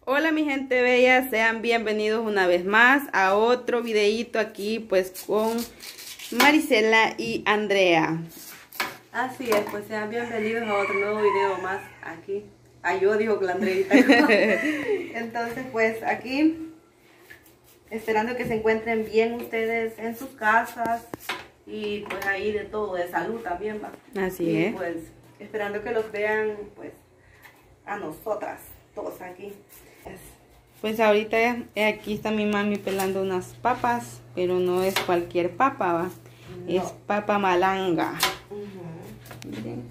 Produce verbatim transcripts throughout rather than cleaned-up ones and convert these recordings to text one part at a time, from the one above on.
Hola mi gente bella, sean bienvenidos una vez más a otro videíto aquí pues con Marisela y Andrea. Así es, pues sean bienvenidos a otro nuevo video más aquí. Ah, yo digo que la Andreita. Entonces pues aquí, esperando que se encuentren bien ustedes en sus casas y pues ahí de todo, de salud también va. Así y, es. Pues esperando que los vean pues a nosotras, todos aquí. Pues ahorita aquí está mi mami pelando unas papas, pero no es cualquier papa, va. No. Es papa malanga. Uh-huh. Miren.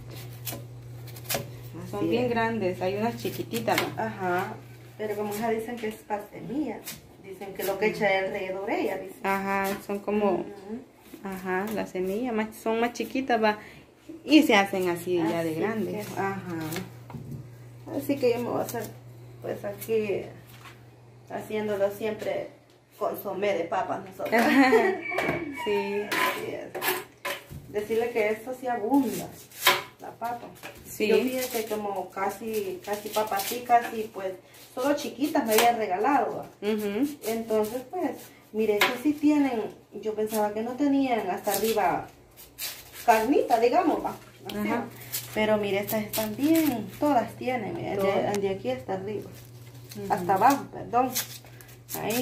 Son bien es. grandes, hay unas chiquititas, va. Ajá, pero como ya dicen que es parte mía, dicen que lo que echa alrededor ella, dicen. Ajá, son como, uh-huh. ajá, las semillas más, son más chiquitas, va. Y se hacen así, así ya de grandes. Que, ajá. Así que yo me voy a hacer, pues aquí, haciéndolo siempre consomé de papas nosotros. Sí. Así es. Decirle que esto sí abunda, la papa. Sí. Yo fíjate como casi, casi papas sí, casi pues, solo chiquitas me habían regalado. Uh-huh. Entonces pues, mire, que sí tienen, yo pensaba que no tenían hasta arriba carnita, digamos, va. Así, uh-huh. Pero mire, estas están bien, todas tienen, mire, de, de aquí hasta arriba, uh-huh. hasta abajo, perdón, ahí.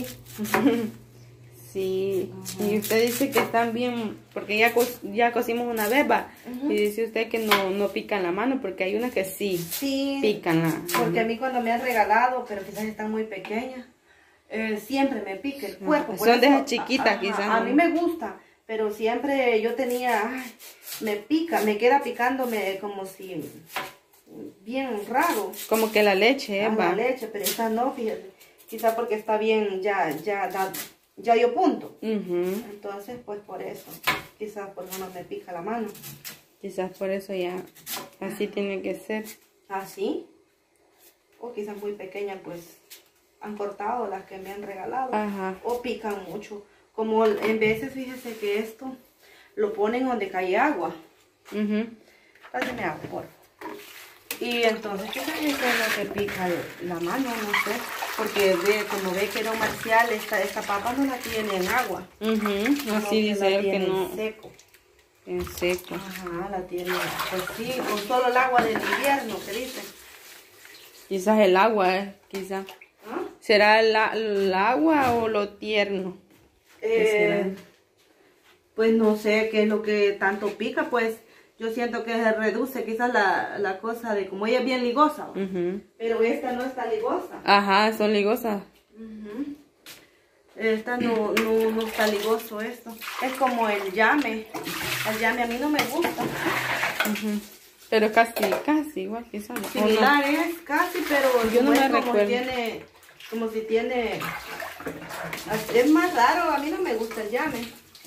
Sí, uh-huh. Y usted dice que están bien, porque ya, co ya cocimos una vez, va, uh-huh. Y dice usted que no, no pican la mano, porque hay unas que sí, sí pican la porque uh-huh. a mí cuando me han regalado, pero quizás están muy pequeñas, eh, siempre me pica el cuerpo. Uh-huh. Son de esas chiquitas, quizás. A, a mí me gusta, pero siempre yo tenía, ay, me pica, me queda picándome como si, bien raro. Como que la leche, ¿eh? Ah, la leche, pero esta no, fíjate, quizá porque está bien, ya, ya, da, ya dio punto. Uh-huh. Entonces, pues por eso, quizás por eso no me pica la mano. Quizás por eso ya, así tiene que ser. ¿Así? O quizás muy pequeña, pues, han cortado las que me han regalado. Ajá. O pican mucho. Como en veces, fíjese que esto lo ponen donde cae agua. Uh-huh. Pásame agua, por favor. Y entonces, ¿qué tal eso es lo que pica la mano? No sé. Porque ve, como ve que era un marcial, esta, esta papa no la tiene en agua. Uh-huh. Así dice él que no. En seco. En seco. Ajá, la tiene. Pues sí, con solo el agua del invierno, que dice. Quizás el agua, eh, quizás. ¿Ah? ¿Será el, el agua o lo tierno? Eh, pues no sé qué es lo que tanto pica, pues yo siento que se reduce quizás la, la cosa de como ella es bien ligosa, uh-huh. Pero esta no está ligosa. Ajá, son ligosas. Uh-huh. Esta no, no, no está ligoso esto. Es como el llame. El llame a mí no me gusta. Uh-huh. Pero casi, casi igual quizás. Similar no? Es casi, pero yo no me como recuerdo. Tiene, como si tiene... Es más raro, a mí no me gusta el llame.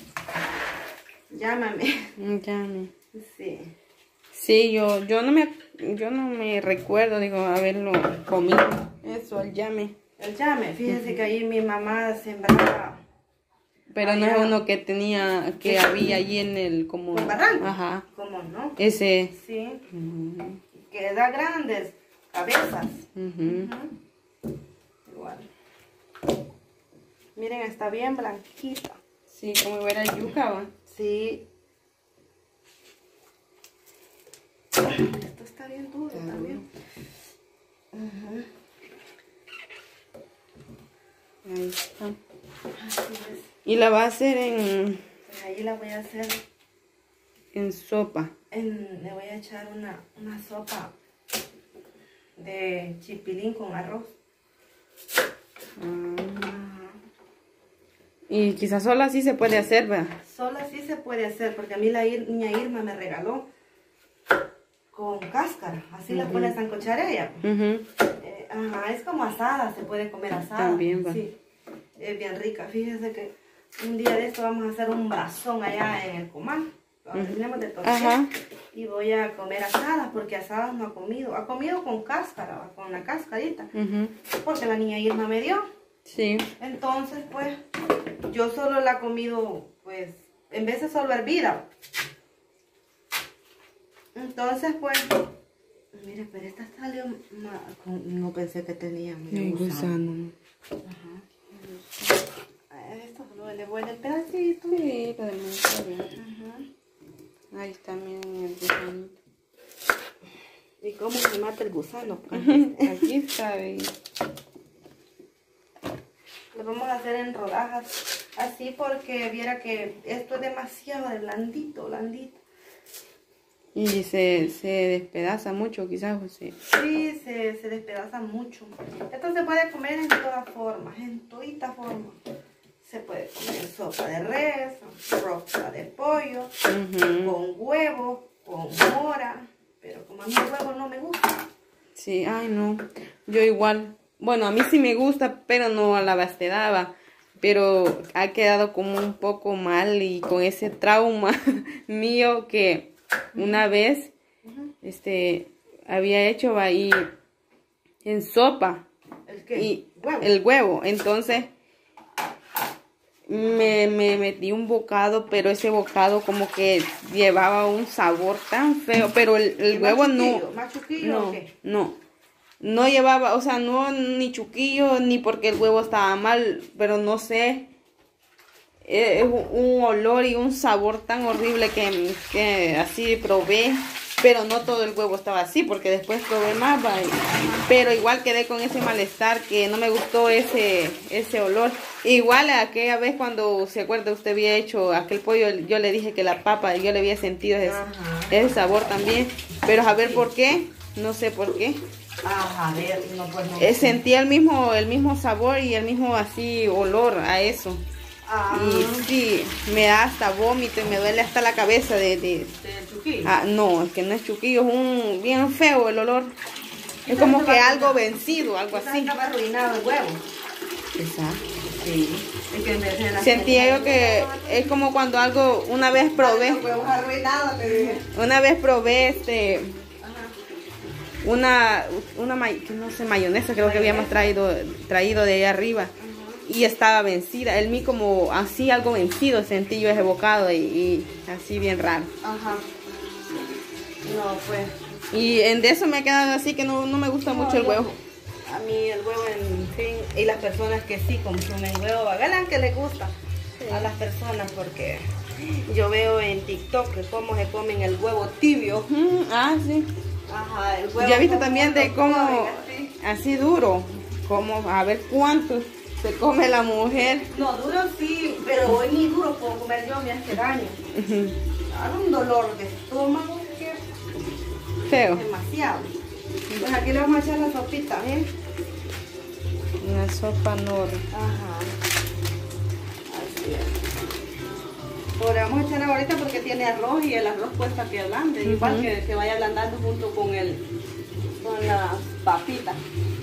Llámame. Llame. Sí. Sí, yo, yo no me, yo no me recuerdo, digo, haberlo comido. Eso, el llame. El llame, fíjense uh-huh. que ahí mi mamá sembraba. Pero allá, no es uno que tenía, que había allí en el, como. ¿En barranco? Ajá. ¿Cómo no? Ese. Sí. Uh-huh. Que da grandes cabezas. Uh-huh. Uh-huh. Igual. Miren, está bien blanquita. Sí, como ver el yuca, ¿va? Sí. Esto está bien duro, uh-huh. también. Uh-huh. Ahí está. Así es. Y la va a hacer en... Pues ahí la voy a hacer... En sopa. En, le voy a echar una, una sopa de chipilín con arroz. Uh-huh. Y quizás sola así se puede hacer, ¿verdad? Sola sí se puede hacer, porque a mí la Ir, niña Irma me regaló con cáscara. Así uh-huh. la pone a sancochar ella. Uh-huh. eh, ajá, es como asada, se puede comer asada. También va. Sí, es bien rica. Fíjese que un día de esto vamos a hacer un brazón allá en el comal, donde uh-huh. tenemos de tortilla. Y voy a comer asadas, porque asadas no ha comido. Ha comido con cáscara, con la cascarita. Uh-huh. Porque la niña Irma me dio. Sí. Entonces, pues, yo solo la he comido, pues, en vez de solo hervida. Entonces, pues, Mire, pero esta salió ma- con- no pensé que tenía. Mire, El gusano. gusano. Ajá. A esto solo le vuelve el pedacito. Sí, lo demás está bien. Ajá. Ahí está, miren el gusanito. ¿Y cómo se mata el gusano? Pues? Aquí está, ve. Lo vamos a hacer en rodajas así porque viera que esto es demasiado de blandito, blandito. Y se, se despedaza mucho, quizás, José. Sí, se, se despedaza mucho. Esto se puede comer en todas formas, en todita forma. Se puede comer en sopa de res, sopa de pollo, Ujú. con huevo, con mora. Pero como a mí el huevo no me gusta. Sí, ay no, yo igual, bueno, a mí sí me gusta, pero no a la bastedaba, pero ha quedado como un poco mal y con ese trauma mío que una vez, este, había hecho ahí en sopa ¿El qué? y ¿Huevo? el huevo, entonces me, me metí un bocado, pero ese bocado como que llevaba un sabor tan feo, pero el, el ¿Y huevo más no, chuquillo? ¿Más chuquillo o no, qué? no, no llevaba, o sea, no ni chuquillo, ni porque el huevo estaba mal, pero no sé, es un, un olor y un sabor tan horrible que, que así probé, pero no todo el huevo estaba así, porque después probé más, va, y- pero igual quedé con ese malestar que no me gustó ese, ese olor. Igual aquella vez cuando se acuerda usted había hecho aquel pollo, yo le dije que la papa, yo le había sentido ese, Ajá. ese sabor también, pero a ver por qué, no sé por qué. Ah, a ver, no, pues no. Eh, sentí el mismo, el mismo sabor y el mismo así olor a eso. Ah, Y sí, me da hasta vómito y me duele hasta la cabeza de... de del chuquillo. ah, no, es que no es chuquillo, es un bien feo el olor. Es como que algo vencido, algo Quizás así. estaba arruinado el huevo. Exacto. Sí. Es que en vez de la Sentía yo que es como cuando algo, una vez probé, Los huevos arruinados, le dije. una vez probé este, Ajá. una, una, may- que no sé, mayonesa, creo que habíamos traído, traído de ahí arriba. Y estaba vencida, el mí como así algo vencido, sentí yo ese bocado y, y así bien raro. Ajá. No, pues. Y en de eso me ha quedado así que no, no me gusta No, mucho el yo- huevo. A mí el huevo, en fin, y las personas que sí consumen huevo, vean que les gusta a las personas, porque yo veo en TikTok que cómo se comen el huevo tibio. Mm, ah, sí. Ajá, el huevo. Ya viste como también de lo cómo comen así. así duro, como a ver cuánto se come la mujer. No, duro sí, pero hoy ni duro puedo comer yo, me hace daño. Ujú. Hago un dolor de estómago que Feo. es demasiado. Pues aquí le vamos a echar la sopita, ¿eh? Una sopa nor. Ajá. Así es. Ahora vamos a echar ahorita porque tiene arroz y el arroz cuesta que ablande. Ujú. Igual que, que vaya ablandando junto con el con las papitas.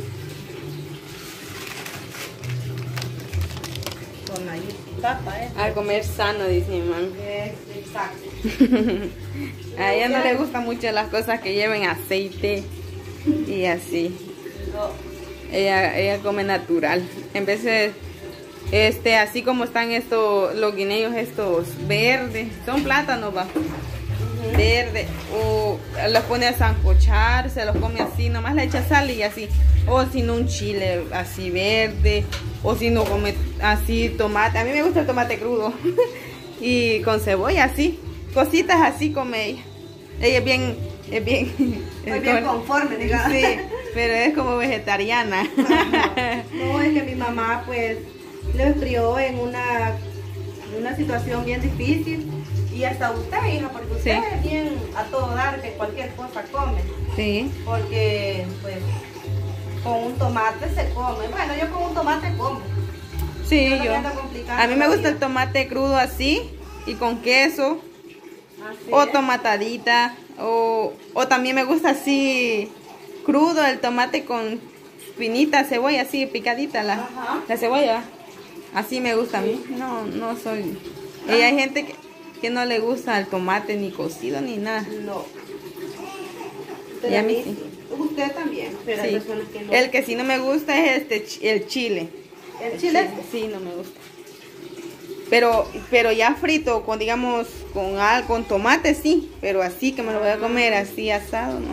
Con la papa, ¿eh? A comer sano, dice mi mami. Es exacto. A ella no le gustan mucho las cosas que lleven aceite y así. No. Ella, ella come natural. En vez de, este, así como están estos, los guineos estos verdes, son plátanos, va. Verde, o los pone a sancochar, se los come así, nomás le echa sal y así, o si no un chile así verde, o si no come así tomate, a mí me gusta el tomate crudo, y con cebolla así, cositas así come ella, ella es bien, es bien, Estoy bien como- conforme, digamos. sí, pero es como vegetariana. Ajá. No, es que mi mamá pues le crió en una, en una situación bien difícil. Y hasta usted, hija, porque usted Sí. es bien a todo dar, que cualquier cosa come. Sí, Porque pues con un tomate se come. Bueno, yo con un tomate como. sí, no me yo, ando complicando a mí me la gusta el vida. tomate crudo así, y con queso, Así o es. tomatadita, o, o también me gusta así crudo el tomate con finita cebolla así picadita la, Ajá. la cebolla, así me gusta a mí. No, no soy. Y hay gente que, que no le gusta el tomate ni cocido ni nada. No. Y Pero a a mí mí sí. sí. Usted también, pero hay Sí. personas que no. El que sí no me gusta es este chi- el chile. ¿El chile? Sí, no me gusta. Pero, pero ya frito, con digamos, con al, con tomate sí, pero así que me lo voy a comer así asado, no.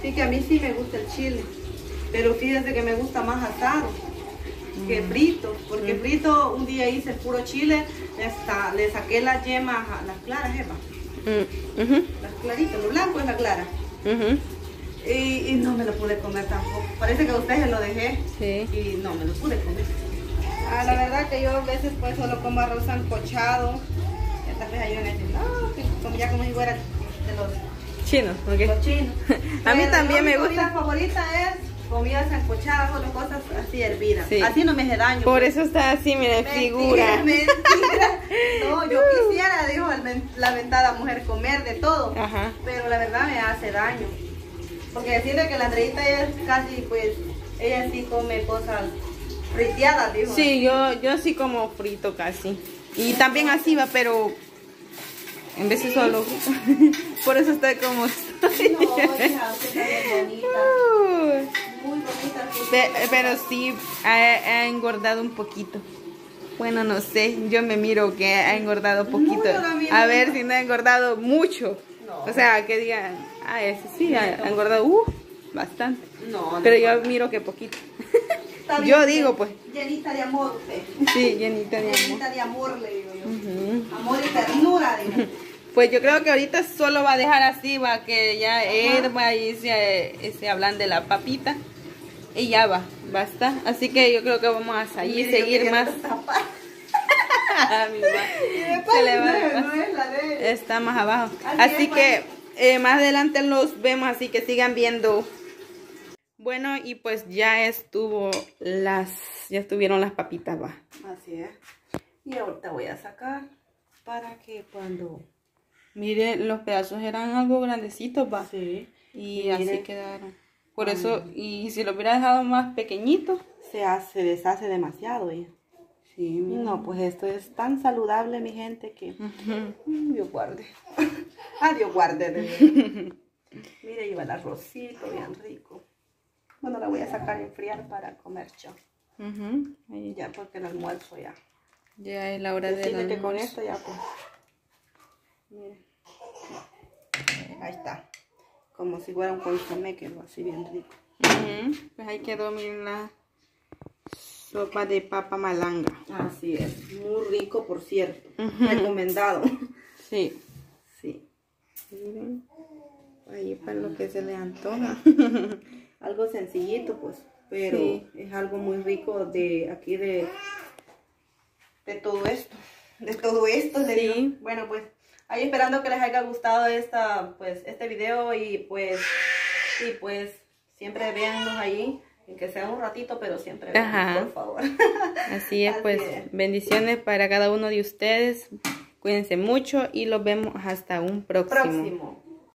Sí, que a mí sí me gusta el chile, pero fíjense que me gusta más asado mm. que frito, porque mm. frito un día hice puro chile, hasta le saqué las yemas, a las claras, Eva. Mm. Uh -huh. Las claritas, lo blanco es la clara. Uh -huh. y, y no me lo pude comer tampoco. Parece que a ustedes lo dejé sí. y no me lo pude comer. Ah, la sí. verdad que yo a veces pues solo como arroz sancochado. Esta vez ayudan a decir, no, como ya como si fuera de los chinos. Okay. Los chinos. A mí también me gusta. Mi comida favorita es comida sancochada o cosas así hervidas. Sí. Así no me hace daño. Por pues. Eso está así, mire, figura. Mentira. No, yo quisiera, dijo la ventada mujer, comer de todo. Ajá. Pero la verdad me hace daño. Porque decirle que la Andreita es casi, pues, ella sí come cosas friteadas, dijo. Sí, yo, yo sí como frito casi. Y también así va, pero en vez de sí. solo frito. Por eso está como estoy. No, hija, usted está bien bonita. Uh. Muy bonita. Pe pero sí, ha, ha engordado un poquito. Bueno, no sé, yo me miro que ha engordado poquito. No, a ver si no ha engordado mucho. No. O sea, que digan, ah, ese sí, ha, ha engordado uh, bastante. No, no. Pero yo miro que poquito. Yo digo, pues. Llenita de amor usted. Sí, llenita de amor. Llenita de amor, le digo yo. Uh-huh. Amor y ternura, digo. Pues yo creo que ahorita solo va a dejar así, va que ya herba y se, se hablan de la papita. Y ya va, basta. Así que yo creo que vamos a seguir, seguir más. Se le va, no, no es la de... Está más abajo. Así, así que eh, más adelante los vemos, así que sigan viendo. Bueno, y pues ya estuvo las, ya estuvieron las papitas, va. Así es. Y ahorita voy a sacar para que cuando... Mire, los pedazos eran algo grandecitos, va. Sí. Y, y así mire, quedaron. Por ay, eso, y si lo hubiera dejado más pequeñito, se hace, se deshace demasiado, ¿eh? Sí, mira. No, pues esto es tan saludable, mi gente, que uh-huh. Dios guarde. Ah, Dios guarde. Mire, lleva el arrocito bien rico. Bueno, la voy a sacar y enfriar para comer yo. Uh-huh. Ahí. Ya, porque el almuerzo ya. Ya es la hora de almuerzo. Que con esto ya, pues. Mire. Ahí está. Como si fuera un consomé, quedó así bien rico. Uh-huh. Pues ahí quedó, miren, la sopa de papa malanga. Así es. Muy rico, por cierto. Uh-huh. Recomendado. Sí. Sí. Miren. Ahí para lo que se le antoja. Algo sencillito, pues. Pero sí. Es algo muy rico de aquí de, de todo esto. De todo esto. Sí. Digo. Bueno, pues. Ahí esperando que les haya gustado esta, pues, este video y pues, y pues, siempre véanlos ahí, que sea un ratito, pero siempre véanlos, por favor. Así es, Así pues, es. Bendiciones para cada uno de ustedes, cuídense mucho y los vemos hasta un próximo. próximo.